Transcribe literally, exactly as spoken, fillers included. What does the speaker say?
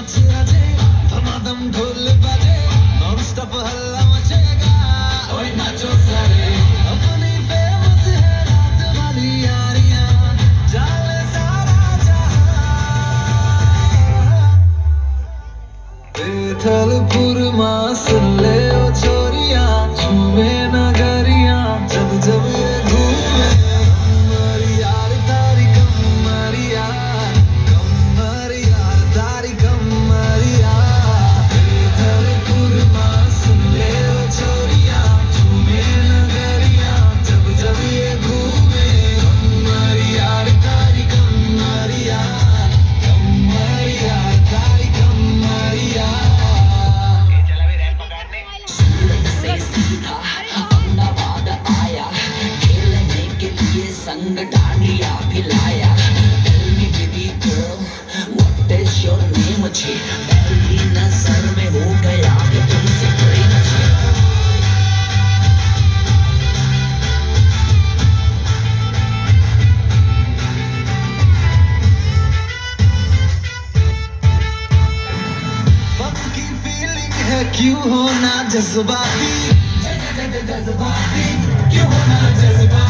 नाच आजे धमाधम ढोल बजे नॉन स्टॉप हल्ला मचेगा ओए नाचो सारे अपनी फेमस है रात वाली यारियां जाले सारा जहां बेथलपुर मासले ओ छोरियां छुए नगरियां जब जब ये घूमे कमर यार तारी कमर यार कमर यार तारी कमर यार बेथलपुर मासले ओ छोरियां छुए नगरियां जब जब ये घूमे कमर यार तारी कमर यार कमर यार तारी कमर यार संग dandiya भिलाया Tell me baby girl what is your name मुझे पहली नजर में हो गया कि तुमसे प्रेम मुझे फंकी फीलिंग है क्यों होना जज्बाती जज्बाती क्यों होना जज्बाती